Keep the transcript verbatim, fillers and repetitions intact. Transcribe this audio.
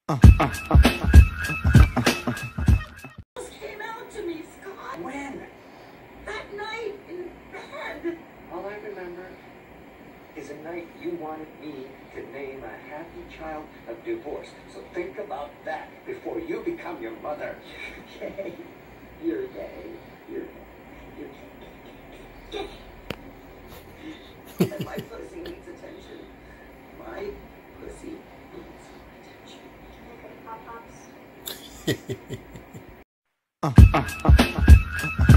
Came out to me, Scott. When? That night in bed. All I remember is a night you wanted me to name a happy child of divorce. So think about that before you become your mother. Gay. You're gay. You're gay. You're gay. And my pussy needs attention. My pussy needs attention. Can I get pop-pops?